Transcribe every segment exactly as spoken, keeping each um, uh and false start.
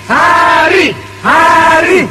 Άρη, Άρη.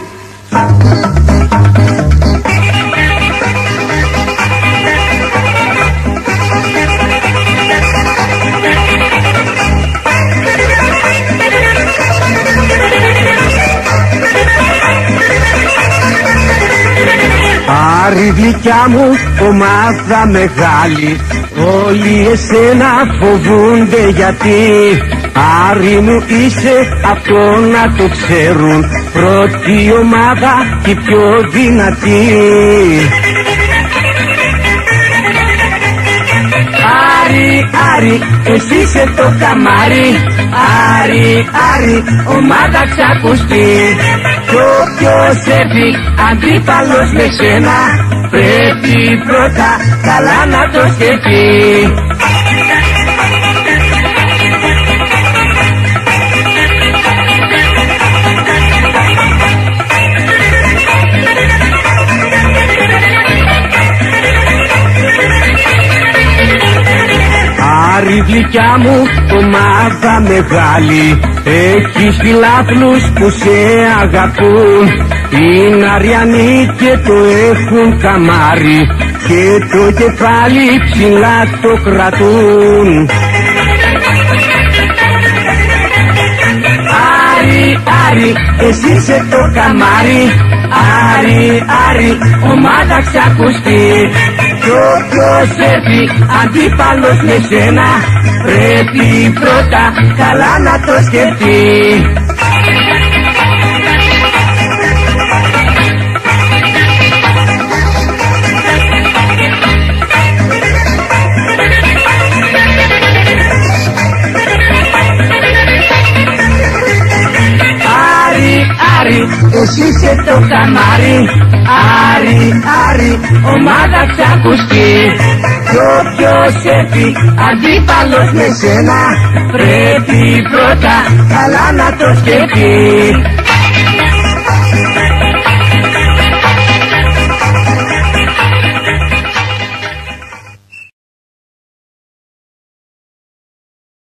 Άρη γλυκιά μου, ομάδα μεγάλη, όλοι εσένα φοβούνται γιατί. Άρη μου είσαι, αυτό να το ξέρουν, πρώτη ομάδα και πιο δυνατή. Άρη, Άρη, εσύ είσαι το καμάρι. Άρη, Άρη, ομάδα ξακουστή. Κι όποιος έρθει αντίπαλος με σένα, πρέπει πρώτα καλά να το σκεφτεί. Άρη γλυκιά μου, ομάδα μεγάλη, έχεις φιλάθλους που σε αγαπούν. Είναι αριανοί και το έχουν καμάρι και το κεφάλι ψηλά το κρατούν. Άρη, Άρη, εσύ είσαι το καμάρι. Άρη, Άρη, ομάδα ξακουστή. Κι όποιος έρθει αντίπαλος με σένα, πρέπει πρώτα καλά να το σκεφτεί. Άρη, εσύ είσαι το καμάρι. Άρη, Άρη, ομάδα ξακουστή. Κι όποιος έρθει αντίπαλος με σένα, πρέπει πρώτα καλά να το σκεφτεί.